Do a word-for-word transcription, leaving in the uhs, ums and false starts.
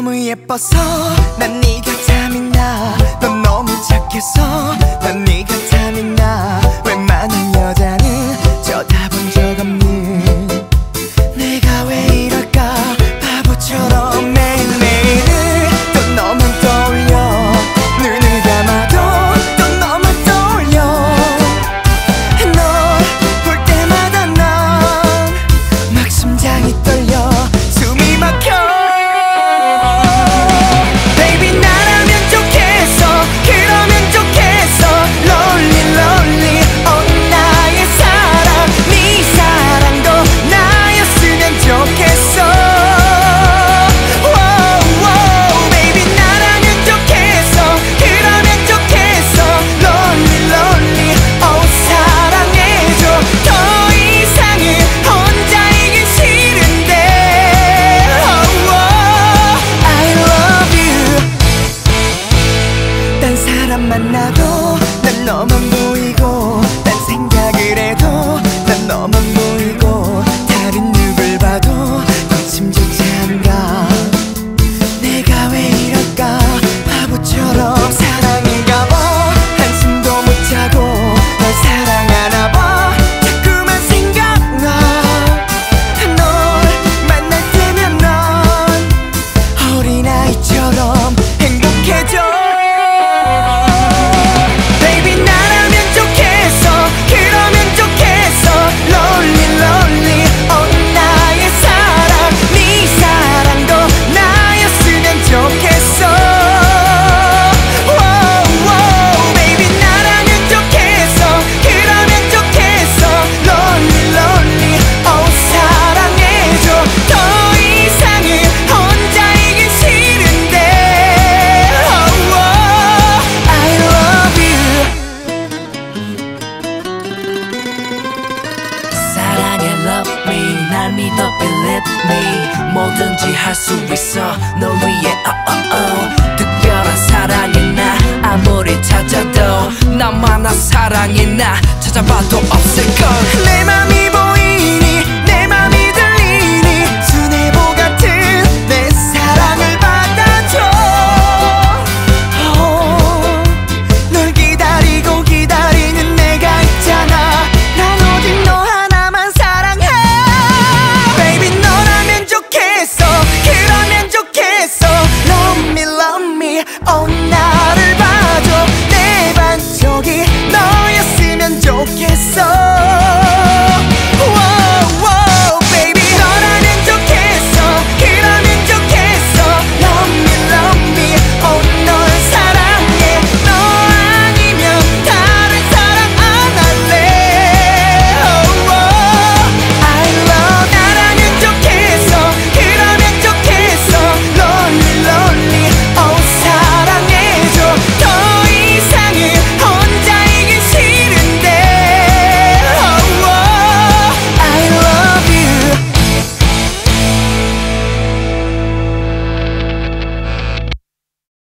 너무 예뻐서 난 네가 탐이 나. 넌 너무 착해서 난 네가 탐이 나. 웬만한 여자는 쳐다본 적 없는 내가 왜 이럴까 바보처럼 매일매일을 또 너만 떠올려. 눈을 감아도 또 너만 떠올려. 널 볼 때마다 난 막 심장이 떨려 숨이 막혀. Baby 나라면 좋겠어. 그러면 좋겠어. Lonely lonely oh 나의 사랑 네 사랑도 나였으면 좋겠어. Wow, wow, baby 나라면 좋겠어. 그러면 좋겠어. Lonely lonely oh 사랑해줘. 더 이상은 혼자이긴 싫은데. Oh, oh, I love you. 딴 사람 만나도 난 너만 보이고, 딴 생각을 해도 난 너만 보이고, 다른 누굴 봐도 관심조차 안 가. 내가 왜 이럴까 바보처럼 사랑인가 봐. 한숨도 못 자고 널 사랑하나 봐. 자꾸만 생각나. 널 만날 때면 난 어린아이처럼 행복해져. Baby 나라면 좋겠어. 그러면 좋겠어. Lonely lonely oh 나의 사랑 네 사랑도 나였으면 좋겠어. Wow, wow, baby 나라면 좋겠어. 그러면 좋겠어. Lonely lonely oh 사랑해줘. 더 이상은 혼자이긴 싫은데. Oh, oh, I love you. 사랑해 love me 날 믿어 believe me. 뭐든지 할 수 있어 널 위해 oh, oh, oh. 특별한 사랑이 나 아무리 찾아도 나만한 사랑이 나 찾아봐도 없을걸. 내 맘이